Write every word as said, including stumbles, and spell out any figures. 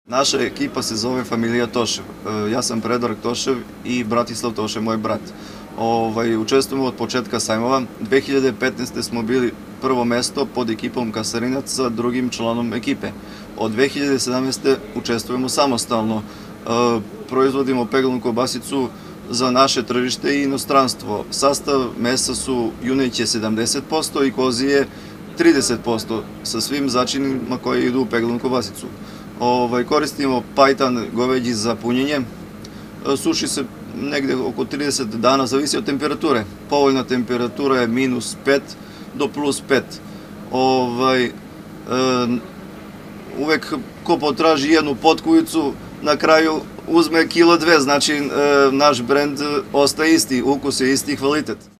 Naša ekipa se zove Familija Tošev. Ja sam Predrag Tošev i Bratislav Tošev, moj brat. Ovaj, učestvujemo od početka sajmova. dve hiljade petnaeste. smo bili prvo mesto pod ekipom Kasarinac sa drugim članom ekipe. Od dve hiljade sedamnaeste. učestvujemo samostalno. Proizvodimo peglanu kobasicu za naše tržište i inostranstvo. Sastav mesa su juneće sedamdeset posto i kozije trideset posto sa svim začinima koji idu u peglanu kobasicu. Ovaj, koristimo pajtan goveđi za punjenje. Suši se negde oko trideset dana, zavisi od temperature. Povoljna temperatura je minus pet do plus pet. Ovaj, e, uvek ko potraži jednu potkujicu, na kraju uzme kilo dve, znači e, naš brend ostaje isti, ukus je isti, kvalitet.